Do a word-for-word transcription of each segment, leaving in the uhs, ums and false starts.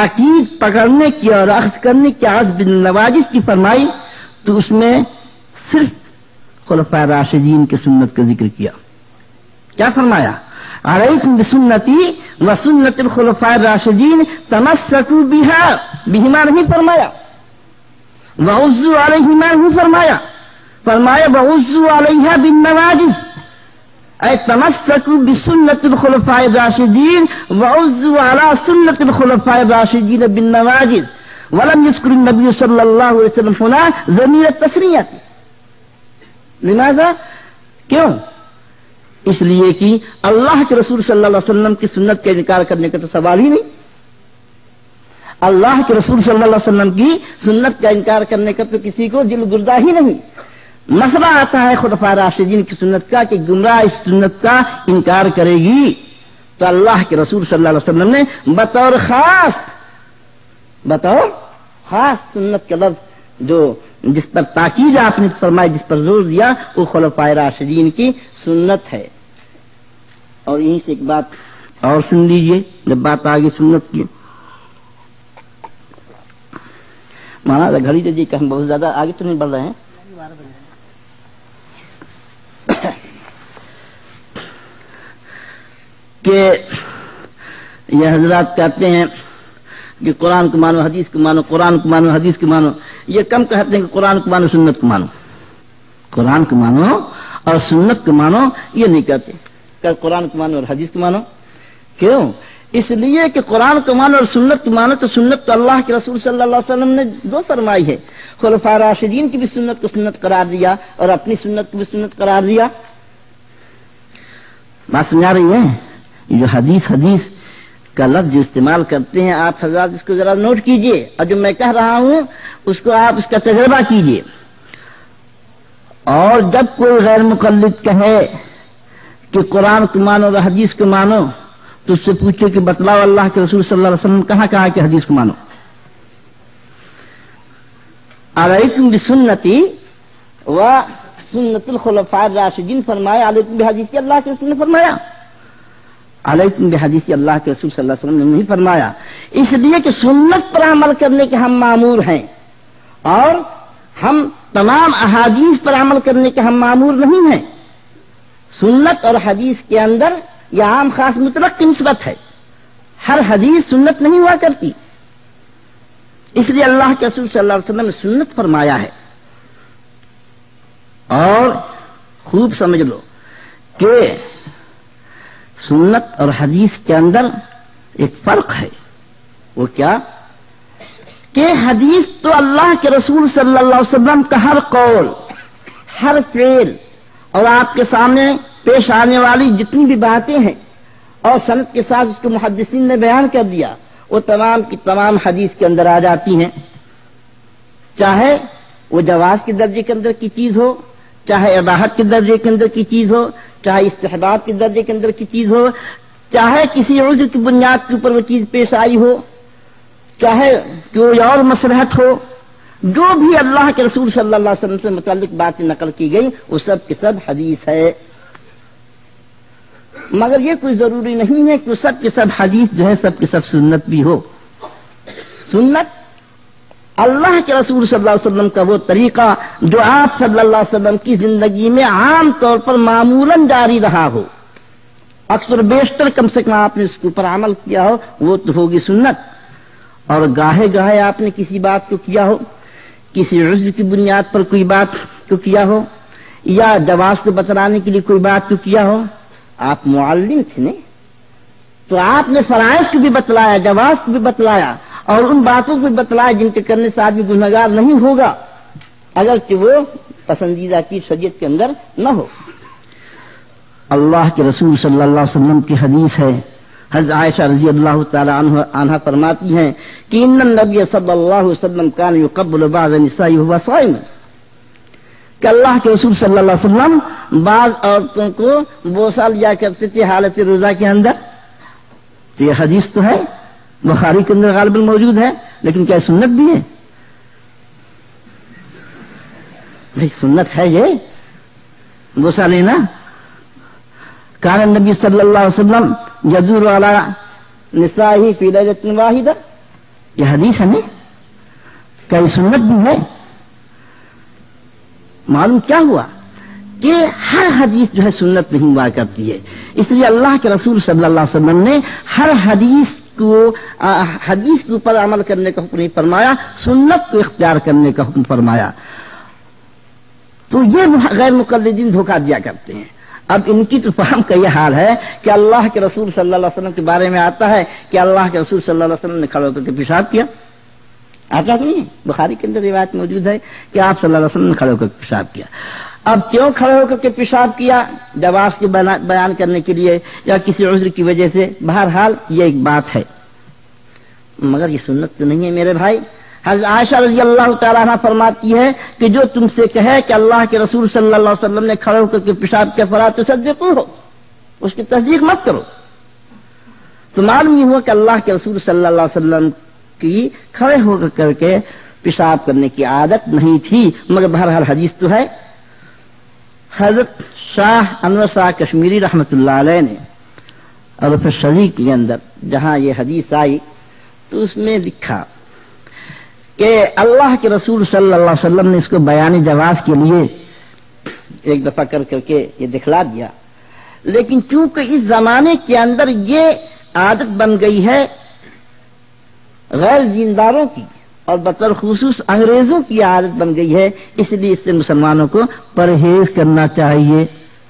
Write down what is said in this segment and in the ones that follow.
تاکید پکڑنے کی اور اخذ کرنے کی عزب بالنواجذ کی فرمائی تو اس میں صرف خلفاء راشدین کی سنت کا ذکر کیا. کیا فرمایا؟ علیکم بسنتی و سنت الخلفاء الراشدین تمسکوا بہا، بہما نہیں فرمایا، وعضوا علیہما نہیں فرمایا، فرمایا وعضوا علیہا بالنواجذ، اے تمسکوا بسنت الخلفاء الراشدین وعضوا علی سنت الخلفاء الراشدین بالنواجذ. ولم يذكر النبي صلى الله عليه وسلم هنا ضمیر التثنیہ. لماذا؟ کیوں؟ اس لیے کہ اللہ کے رسول صلی اللہ علیہ وسلم کی سنت کا انکار کرنے کا تو سوال ہی نہیں. اللہ کے رسول صلی اللہ علیہ وسلم کی سنت کا انکار کرنے کا تو کسی کو دل گردہ ہی نہیں. مسئلہ آتا ہے خلفاء راشدین کی سنت کا کہ گمراہ اس سنت کا انکار کرے گی، تو اللہ کے رسول صلی اللہ علیہ وسلم نے بطور خاص بطور خاص سنت کا لفظ جو جس پر تاکید آپ نے فرمائی، جس پر زور دیا، وہ خلفاء راشدین کی سنت ہے. اور یہیں سے ایک بات اور سن لیجئے جب بات آگے سنت کی. مانا گھڑی دے جی کہ ہم بہت زیادہ آگے تو نہیں بڑھ رہے ہیں. کہ یہ حضرات کہتے ہیں کہ قرآن کو مانو، حدیث کو مانو، قرآن کو مانو، حدیث کو مانو. یہ کم کہتے ہیں کہ قرآن کو مانو، سنت کو مانو. قرآن کو مانو اور سنت کو مانو یہ نہیں کہتے کہ قرآن کو مانو اور حدیث کو مانو. کیوں؟ اس لیے کہ قرآن کو مانو اور سنت کو مانو تو سنت تو اللہ کے رسول صلی اللہ علیہ وسلم نے دو فرمائی ہے. خلفاء راشدین کی بھی سنت کو سنت قرار دیا اور اپنی سنت کو بھی سنت قرار دیا. بات سمجھا رہی ہے؟ جو حدیث حدیث کا لفظ جو استعمال کرتے ہیں آپ حضرات اس کو ذرا نوٹ کیجئے، اور جو میں کہہ رہا ہوں اس کو آپ اس کا تجربہ کیجئے. اور جب کوئی غیر مقلد کہے کہ قرآن کو مانو اور حدیث کو مانو تو اس سے پوچھو کہ بتلاؤ اللہ کے رسول صلی اللہ علیہ وسلم کہاں کہا کہ حدیث کو مانو. علیکم بسنتی و سنت الخلفاء الراشدین فرمایا. علیکم بحدیث کی اللہ کے رسول نے فرمایا، علیکم بحدیث اللہ کے رسول صلی اللہ علیہ وسلم نے نہیں فرمایا. اس لیے کہ سنت پر عمل کرنے کے ہم مامور ہیں اور ہم تمام احادیث پر عمل کرنے کے ہم مامور نہیں ہیں. سنت اور حدیث کے اندر یہ عام خاص مطلق کی نسبت ہے. ہر حدیث سنت نہیں ہوا کرتی. اس لیے اللہ کے رسول صلی اللہ علیہ وسلم نے سنت فرمایا ہے. اور خوب سمجھ لو کہ سنت اور حدیث کے اندر ایک فرق ہے. وہ کیا؟ کہ حدیث تو اللہ کے رسول صلی اللہ علیہ وسلم کا ہر قول، ہر فعل اور آپ کے سامنے پیش آنے والی جتنی بھی باتیں ہیں اور سند کے ساتھ اس کو محدثین نے بیان کر دیا، وہ تمام کی تمام حدیث کے اندر آ جاتی ہیں. چاہے وہ جواز کے درجے کے اندر کی چیز ہو، چاہے اباحت کے درجے کے اندر کی چیز ہو، چاہے استحباب کے درجے کے اندر کی چیز ہو، چاہے کسی عذر کی بنیاد کے اوپر وہ چیز پیش آئی ہو، چاہے کوئی اور مصلحت ہو. جو بھی اللہ کے رسول صلی اللہ علیہ وسلم سے متعلق باتیں نقل کی گئی وہ سب کے سب حدیث ہے. مگر یہ کوئی ضروری نہیں ہے کہ وہ سب کے سب حدیث جو ہے سب کے سب سنت بھی ہو. سنت اللہ کے رسول صلی اللہ علیہ وسلم کا وہ طریقہ جو آپ صلی اللہ علیہ وسلم کی زندگی میں عام طور پر معمولاً جاری رہا ہو، اکثر بیشتر کم سے کم آپ نے اس کے اوپر عمل کیا ہو، وہ تو ہوگی سنت. اور گاہے گاہے آپ نے کسی بات کو کیا ہو، کسی عذر کی بنیاد پر کوئی بات کو کیا ہو، یا جواز کو بتلانے کے لیے کوئی بات کو کیا ہو. آپ معلم تھے نا، تو آپ نے فرائض کو بھی بتلایا، جواز کو بھی بتلایا، اور ان باتوں کو بھی بتلایا جن کے کرنے سے آدمی گنہگار نہیں ہوگا اگرچہ وہ پسندیدہ کی شریعت کے اندر نہ ہو. اللہ کے رسول صلی اللہ علیہ وسلم کی حدیث ہے، حضرت عائشہ رضی اللہ تعالی عنہ عنہ فرماتی ہیں کہ ان النبی صلی اللہ علیہ وسلم کان یقبل بعض النساء وهو صائم، کہ اللہ کے رسول صلی اللہ علیہ وسلم بعض عورتوں کو بوسہ لیا کرتے تھے حالت روزہ کے اندر. تو یہ حدیث تو ہے، بخاری کے اندر غالباً موجود ہے، لیکن کیا سنت بھی ہے؟ بھائی سنت ہے یہ بوسہ لینا. کان النبی صلی اللہ علیہ وسلم یدور علی نسائہ فی لیلۃ واحدہ، یہ حدیث ہے نہیں، کیا یہ سنت بھی ہے؟ معلوم کیا ہوا کہ ہر حدیث جو ہے سنت نہیں ہوا کرتی ہے، اس لیے اللہ کے رسول صلی اللہ علیہ وسلم نے ہر حدیث کو حدیث کے اوپر عمل کرنے کا حکم نہیں فرمایا، سنت کو اختیار کرنے کا حکم فرمایا۔ تو یہ غیر مقلدین دھوکہ دیا کرتے ہیں۔ اب ان کی تو فہم کا یہ حال ہے کہ اللہ کے رسول صلی اللہ علیہ وسلم کے بارے میں آتا ہے کہ اللہ کے رسول صلی اللہ علیہ وسلم نے کھڑے ہو کر کے پیشاب کیا، آتا کہ نہیں؟ بخاری کے اندر روایت موجود ہے کہ آپ صلی اللہ علیہ وسلم نے کھڑے ہو کر پیشاب کیا۔ اب کیوں کھڑے ہو کر کے پیشاب کیا؟ جواز کے بیان کرنے کے لیے یا کسی عذر کی وجہ سے، بہرحال یہ ایک بات ہے، مگر یہ سنت تو نہیں ہے میرے بھائی۔ حضرت عائشہ رضی اللہ تعالیٰ عنہ فرماتی ہے کہ جو تم سے کہے کہ اللہ کے رسول صلی اللہ علیہ وسلم نے کھڑے ہو کر کے پیشاب کیا فلا تصدقوہ، اس کی تصدیق مت کرو۔ تو معلوم یہ ہوا کہ اللہ کے رسول صلی اللہ علیہ وسلم کی کھڑے ہو کر کے پیشاب کرنے کی عادت نہیں تھی، مگر بہرحال حدیث تو ہے۔ حضرت شاہ انور شاہ کشمیری رحمۃ اللہ علیہ نے اور پھر شریع کے اندر جہاں یہ حدیث آئی تو اس میں لکھا کہ اللہ کے رسول صلی اللہ علیہ وسلم نے اس کو بیان جواز کے لیے ایک دفعہ کر کر کے یہ دکھلا دیا، لیکن چونکہ اس زمانے کے اندر یہ عادت بن گئی ہے غیر دینداروں کی اور بطور خصوص انگریزوں کی عادت بن گئی ہے، اس لیے اس سے مسلمانوں کو پرہیز کرنا چاہیے۔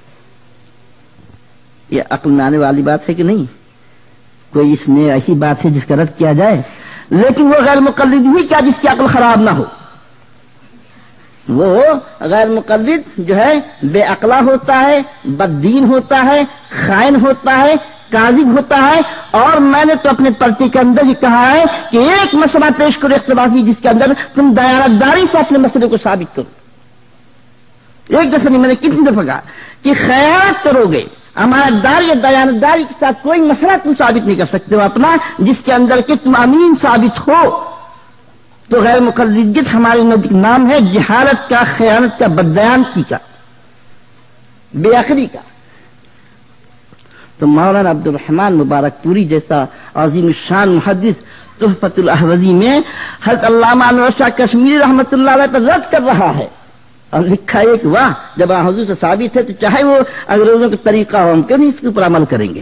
یہ عقل میں آنے والی بات ہے کہ نہیں؟ کوئی اس میں ایسی بات ہے جس کا رد کیا جائے؟ لیکن وہ غیر مقلد بھی کیا جس کی عقل خراب نہ ہو، وہ غیر مقلد جو ہے بے عقلا ہوتا ہے، بد دین ہوتا ہے، خائن ہوتا ہے، کاذب ہوتا ہے۔ اور میں نے تو اپنے پرچے کے اندر یہ کہا ہے کہ ایک مسئلہ پیش کرو اختلافی جس کے اندر تم دیانتداری سے اپنے مسئلے کو ثابت کرو۔ ایک دفعہ نہیں، میں نے کتنی دفعہ کہا کہ خیانت کرو گے، امانتداری یا دیانتداری کے ساتھ کوئی مسئلہ تم ثابت نہیں کر سکتے ہو اپنا جس کے اندر کہ تم امین ثابت ہو۔ تو غیر مقلدیت ہمارے نزدیک نام ہے جہالت کا، خیانت کا، بددیانتی کا، بے عقلی کا۔ تو مولانا عبد الرحمن مبارک پوری جیسا عظیم الشان محدث تحفۃ الاحوذی میں حضرت علامہ انور شاہ کشمیری رحمۃ اللہ علیہ پر رد کر رہا ہے اور لکھا ہے کہ واہ جب حضور سے ثابت ہے تو چاہے وہ انگریزوں کا طریقہ ہو ہم کیوں نہیں اس کے اوپر عمل کریں گے،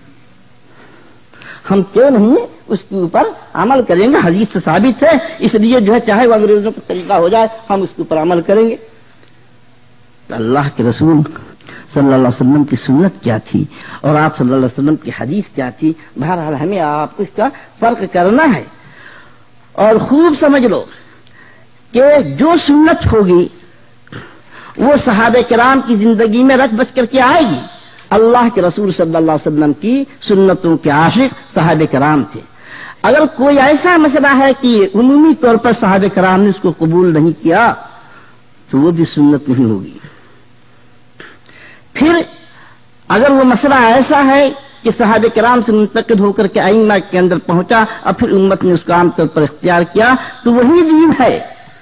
ہم کیوں نہیں اس کے اوپر عمل کریں گے، حدیث سے ثابت ہے، اس لیے جو ہے چاہے وہ انگریزوں کا طریقہ ہو جائے ہم اس کے اوپر عمل کریں گے۔ تو اللہ کے رسول صلی اللہ علیہ وسلم کی سنت کیا تھی اور آپ صلی اللہ علیہ وسلم کی حدیث کیا تھی، بہرحال ہمیں آپ کو اس کا فرق کرنا ہے۔ اور خوب سمجھ لو کہ جو سنت ہوگی وہ صحابہ کرام کی زندگی میں رچ بچ کر کے آئے گی۔ اللہ کے رسول صلی اللہ علیہ وسلم کی سنتوں کے عاشق صحابہ کرام تھے۔ اگر کوئی ایسا مسئلہ ہے کہ عمومی طور پر صحابہ کرام نے اس کو قبول نہیں کیا تو وہ بھی سنت نہیں ہوگی۔ پھر اگر وہ مسئلہ ایسا ہے کہ صحابہ کرام سے منتقل ہو کر کے ائمہ کے اندر پہنچا اور پھر امت نے اس کو عام طور پر اختیار کیا تو وہی دین ہے۔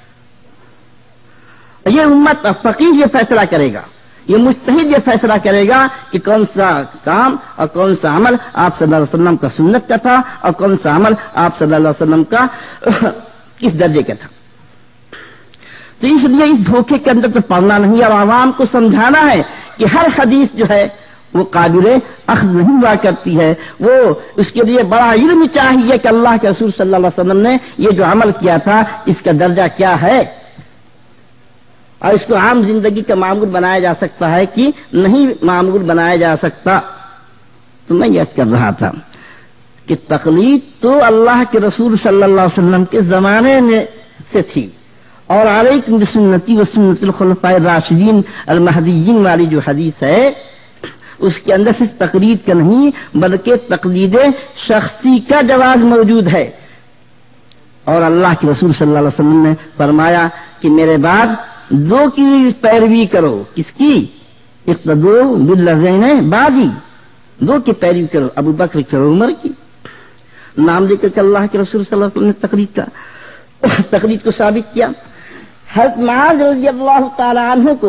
یہ امت فقیہ یہ فیصلہ کرے گا، یہ مجتہد یہ فیصلہ کرے گا کہ کون سا کام اور کون سا عمل آپ صلی اللہ علیہ وسلم کا سنت کا تھا اور کون سا عمل آپ صلی اللہ علیہ وسلم کا کس درجے کا تھا۔ تو اس لیے اس دھوکے کے اندر تو پڑنا نہیں اور عوام کو سمجھانا ہے کہ ہر حدیث جو ہے وہ قابل اخذ نہیں ہوا کرتی ہے، وہ اس کے لیے بڑا علم چاہیے کہ اللہ کے رسول صلی اللہ علیہ وسلم نے یہ جو عمل کیا تھا اس کا درجہ کیا ہے اور اس کو عام زندگی کا معمول بنایا جا سکتا ہے کہ نہیں معمول بنایا جا سکتا۔ تو میں یہ کر رہا تھا کہ تقلید تو اللہ کے رسول صلی اللہ علیہ وسلم کے زمانے میں سے تھی، اور علیکم بسنتی و سنت الخلفاء الراشدین المہدیین والی جو حدیث ہے اس کے اندر صرف تقلید کا نہیں بلکہ تقلید شخصی کا جواز موجود ہے۔ اور اللہ کے رسول صلی اللہ علیہ وسلم نے فرمایا کہ میرے بعد دو کی پیروی کرو، کس کی؟ اقتدو بالذین بعدی، دو کی پیروی کرو، ابو بکر کی اور عمر کی۔ نام لے کر کے اللہ کے رسول صلی اللہ علیہ وسلم نے تقلید کا تقلید کو ثابت کیا۔ حضرت معاذ رضی اللہ تعالی عنہ کو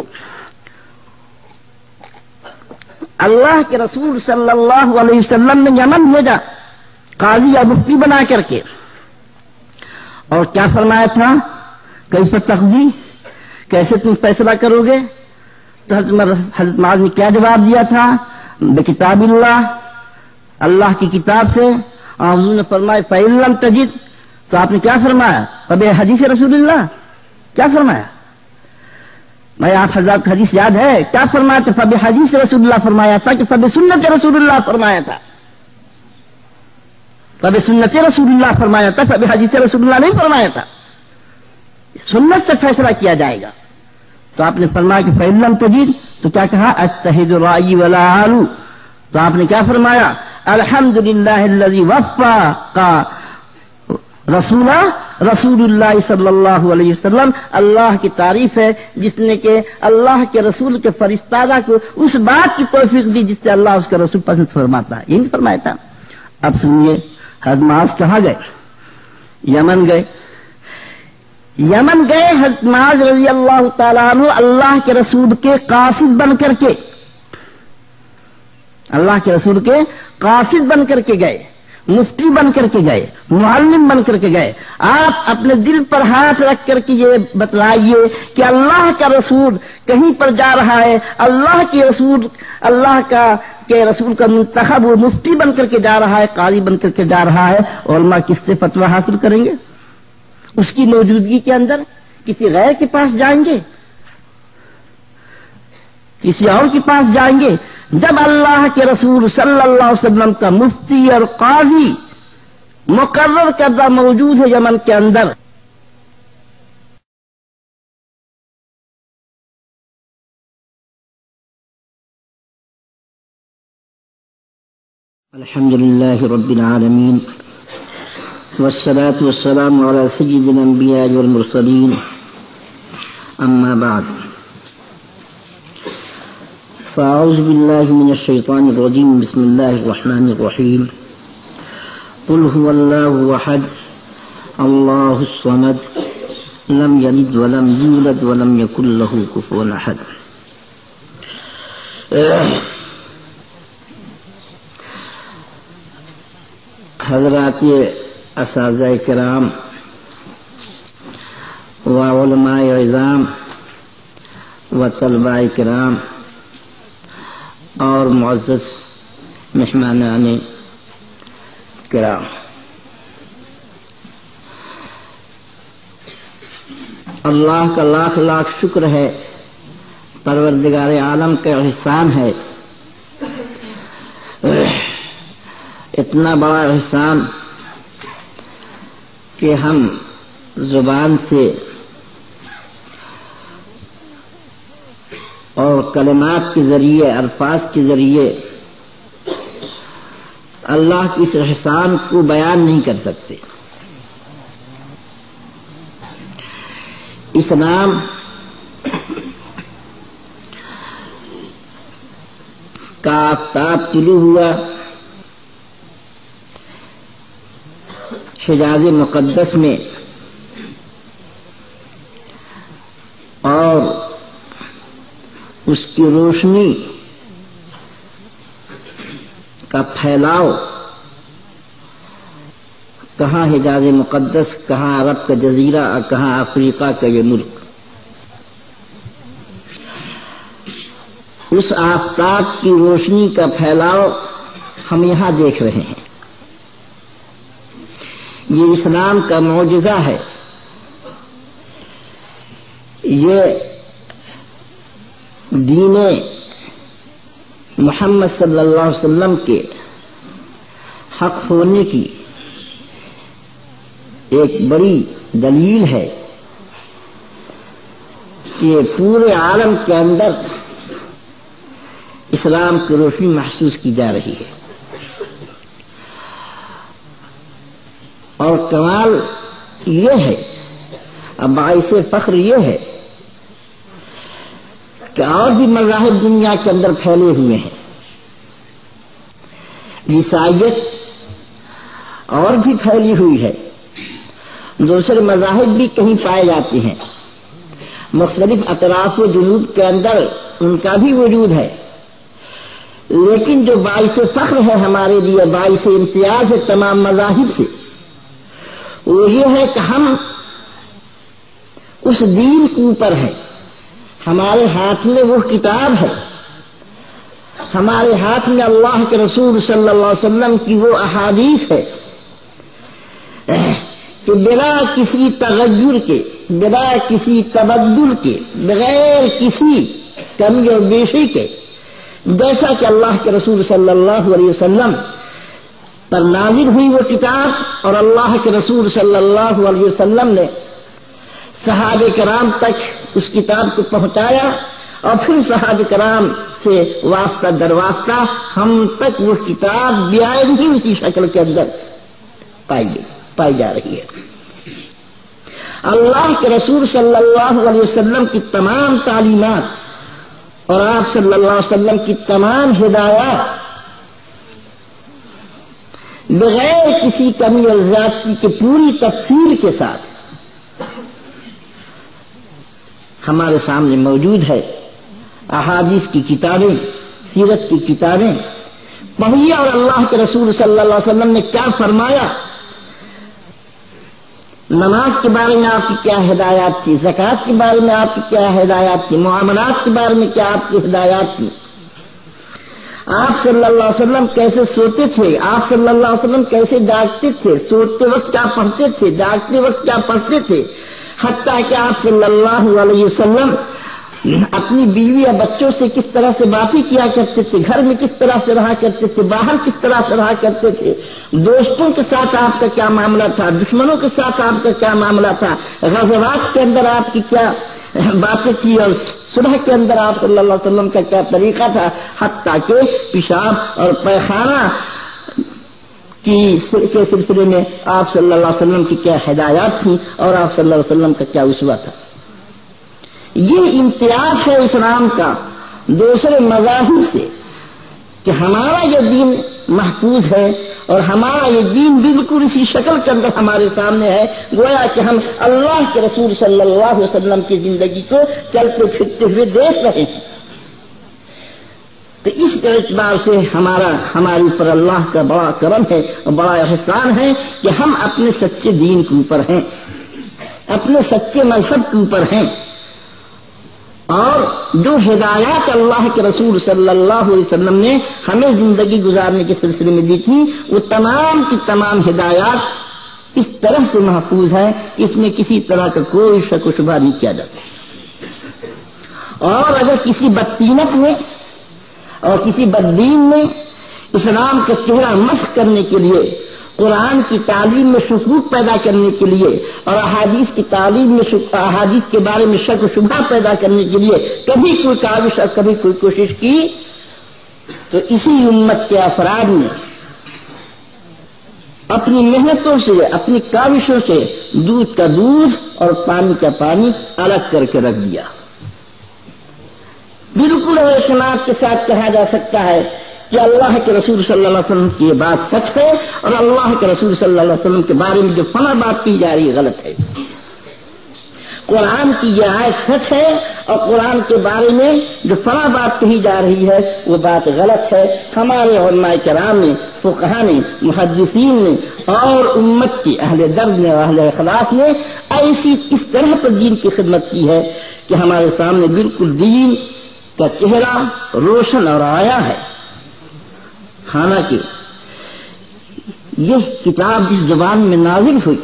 اللہ کے رسول صلی اللہ علیہ وسلم نے یمن بھیجا قاضی یا مفتی بنا کر کے، اور کیا فرمایا تھا؟ کیف تقضی، کیسے تم فیصلہ کرو گے؟ تو حضرت معاذ نے کیا جواب دیا تھا؟ بکتاب اللہ، اللہ کی کتاب سے. اور حضور نے فرمایا فَإِن لَمْ تَجِدْ، تو آپ نے کیا فرمایا؟ فَبِحَدِيثِ رسول اللہ. کیا فرمایا؟ میں آپ حضرات حدیث یاد ہے کیا فرمایا تھا؟ فَبِحَدِيثِ رسول اللہ فرمایا تھا کہ فَبِسُنَّتِ رسول اللہ فرمایا تھا. فَبِسُنَّتِ رسول اللہ فرمایا تھا، فَبِحَدِيثِ رسول اللہ نہیں فرمایا تھا. سنت سے فیصلہ کیا جائے گا. تو آپ نے فرمایا کہ فَإِن لَمْ تَجِدْ، تو کیا کہا؟ اجتہد رأیی ولا آلو. تو آپ نے کیا فرمایا؟ الحمدللہ الذی وفق رسول رسول اللہ صلی اللہ علیہ وسلم. اللہ کی تعریف ہے جس نے کہ اللہ کے رسول کے فرستادہ کو اس بات کی توفیق دی جس سے اللہ اس کا رسول پسند فرماتا ہے. یہی فرمایا تھا. اب سنیے حضرت معاذ کہاں گئے؟ یمن گئے. یمن گئے حضرت معاذ رضی اللہ تعالیٰ عنہ اللہ کے رسول کے قاصد بن کر کے، اللہ کے رسول کے قاصد بن کر کے گئے، مفتی بن کر کے گئے، معلم بن کر کے گئے. آپ اپنے دل پر ہاتھ رکھ کر کے یہ بتلائیے کہ اللہ کا رسول کہیں پر جا رہا ہے، اللہ کے رسول اللہ کا کہ رسول کا منتخب وہ مفتی بن کر کے جا رہا ہے، قاضی بن کر کے جا رہا ہے. علماء کس سے فتویٰ حاصل کریں گے؟ اس کی موجودگی کے اندر کسی غیر کے پاس جائیں گے؟ کسی اور کے پاس جائیں گے؟ جب اللہ کے رسول صلی اللہ علیہ وسلم کا مفتی اور قاضی مقرر کردہ موجود ہے یمن کے اندر. الحمدللہ رب العالمین والصلاة والسلام على سید الانبیاء والمرسلین. اما بعد، فاعوذ باللہ من الشیطان الرجیم. بسم اللہ الرحمن الرحیم. قل هو اللہ احد اللہ الصمد لم یلد ولم یولد ولم یکن له کفوا احد. حضرات اساتذہ کرام و علماء عظام و طلباء کرام اور معزز مہمانان کرام، اللہ کا لاکھ لاکھ شکر ہے، پروردگار عالم کا احسان ہے. اتنا بڑا احسان کہ ہم زبان سے اور کلمات کے ذریعے، الفاظ کے ذریعے اللہ کی اس احسان کو بیان نہیں کر سکتے. اسلام کا آفتاب طلوع ہوا حجاز مقدس میں، اور اس کی روشنی کا پھیلاؤ کہاں حجاز مقدس، کہاں عرب کا جزیرہ اور کہاں افریقہ کا یہ ملک. اس آفتاب کی روشنی کا پھیلاؤ ہم یہاں دیکھ رہے ہیں. یہ اسلام کا معجزہ ہے. یہ دین محمد صلی اللہ علیہ وسلم کے حق ہونے کی ایک بڑی دلیل ہے کہ پورے عالم کے اندر اسلام کی روشنی محسوس کی جا رہی ہے. اور کمال یہ ہے، اب باعث فخر یہ ہے کہ اور بھی مذاہب دنیا کے اندر پھیلے ہوئے ہیں. عیسائیت اور بھی پھیلی ہوئی ہے، دوسرے مذاہب بھی کہیں پائے جاتے ہیں، مختلف اطراف و جنوب کے اندر ان کا بھی وجود ہے. لیکن جو باعث فخر ہے ہمارے لیے، باعث امتیاز ہے تمام مذاہب سے، وہ یہ ہے کہ ہم اس دین کے اوپر ہیں، ہمارے ہاتھ میں وہ کتاب ہے، ہمارے ہاتھ میں اللہ کے رسول صلی اللہ علیہ وسلم کی وہ احادیث ہے کہ بلا کسی تغیر کے، بلا کسی تبدل کے، بغیر کسی کمی اور بیشی کے، جیسا کہ اللہ کے رسول صلی اللہ علیہ وسلم پر نازل ہوئی وہ کتاب اور اللہ کے رسول صلی اللہ علیہ وسلم نے صحابہ کرام تک اس کتاب کو پہنچایا، اور پھر صحابہ کرام سے واسطہ در واسطہ ہم تک وہ کتاب بیائے ہی اسی شکل کے اندر پائی گئی پائی جا رہی ہے۔ اللہ کے رسول صلی اللہ علیہ وسلم کی تمام تعلیمات اور آپ صلی اللہ علیہ وسلم کی تمام ہدایات بغیر کسی کمی اور زیادتی کے پوری تفصیل کے ساتھ ہمارے سامنے موجود ہے۔ احادیث کی کتابیں، سیرت کی کتابیں پڑھیے اور اللہ کے رسول صلی اللہ علیہ وسلم نے کیا فرمایا، نماز کے بارے میں آپ کی کیا ہدایات تھی، زکوٰۃ کے بارے میں آپ کی کیا ہدایات تھی، معاملات کے بارے میں کیا آپ کی ہدایات تھی، آپ صلی اللہ علیہ وسلم کیسے سوتے تھے، آپ صلی اللہ علیہ وسلم کیسے جاگتے تھے، سوتے وقت کیا پڑھتے تھے، جاگتے وقت کیا پڑھتے تھے، حتیٰ کہ آپ صلی اللہ علیہ وسلم اپنی بیوی یا بچوں سے کس طرح سے باتیں کیا کرتے تھے، گھر میں کس طرح سے رہا کرتے تھے، باہر کس طرح سے رہا کرتے تھے، دوستوں کے ساتھ آپ کا کیا معاملہ تھا، دشمنوں کے ساتھ آپ کا کیا معاملہ تھا، غزوات کے اندر آپ کی کیا باتیں تھی، اور صلح کے اندر آپ صلی اللہ علیہ وسلم کا کیا طریقہ تھا، حتیٰ کہ پیشاب اور پیخانہ کی کے سلسلے میں آپ صلی اللہ علیہ وسلم کی کیا ہدایات تھیں اور آپ صلی اللہ علیہ وسلم کا کیا اسوہ تھا۔ یہ امتیاز ہے اسلام کا دوسرے مذاہب سے کہ ہمارا یہ دین محفوظ ہے اور ہمارا یہ دین بالکل اسی شکل کے اندر ہمارے سامنے ہے، گویا کہ ہم اللہ کے رسول صلی اللہ علیہ وسلم کی زندگی کو چلتے پھرتے ہوئے دیکھ رہے ہیں۔ تو اس اعتبار سے ہمارا ہمارے اوپر اللہ کا بڑا کرم ہے اور بڑا احسان ہے کہ ہم اپنے سچے دین کے اوپر ہیں، اپنے سچے مذہب کے اوپر ہیں، اور جو ہدایات اللہ کے رسول صلی اللہ علیہ وسلم نے ہمیں زندگی گزارنے کے سلسلے میں دی تھی، وہ تمام کی تمام ہدایات اس طرح سے محفوظ ہیں کہ اس میں کسی طرح کا کوئی شک و شبہ نہیں کیا جا سکتا۔ اور اگر کسی بدتینت نے اور کسی بددین نے اسلام کا چہرہ مسخ کرنے کے لیے، قرآن کی تعلیم میں شکوک پیدا کرنے کے لیے اور احادیث کی تعلیم میں احادیث کے بارے میں شک و شبہ پیدا کرنے کے لیے کبھی کوئی کاوش اور کبھی کوئی کوشش کی، تو اسی امت کے افراد نے اپنی محنتوں سے، اپنی کاوشوں سے دودھ کا دودھ اور پانی کا پانی الگ کر کے رکھ دیا۔ بالکل اعتماد کے ساتھ کہا جا سکتا ہے کہ اللہ کے رسول صلی اللہ علیہ وسلم کی یہ بات سچ ہے اور اللہ کے رسول صلی اللہ علیہ وسلم کے بارے میں جو فنا بات کی جا رہی ہے غلط ہے۔ قرآن کی یہ آیت سچ ہے اور قرآن کے بارے میں جو فنا بات کہی جا رہی ہے وہ بات غلط ہے۔ ہمارے علماء کرام نے، فقہا نے، محدثین نے اور امت کے اہل درد نے اور اہل اخلاص نے ایسی اس طرح پر دین کی خدمت کی ہے کہ ہمارے سامنے بالکل دین کا چہرہ روشن اور آیا ہے۔ حالانکہ یہ کتاب جس زبان میں نازل ہوئی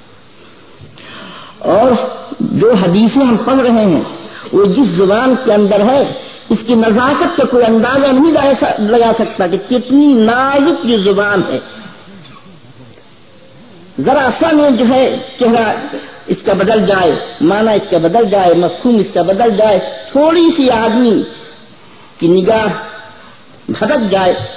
اور جو حدیثیں ہم پڑھ رہے ہیں وہ جس زبان کے اندر ہے، اس کی نزاکت کا کوئی اندازہ نہیں لگا سکتا کہ کتنی نازک یہ زبان ہے۔ ذرا سا میں جو ہے چہرہ اس کا بدل جائے، معنی اس کا بدل جائے، مفہوم اس کا بدل جائے، تھوڑی سی آدمی کی نگاہ بھٹک جائے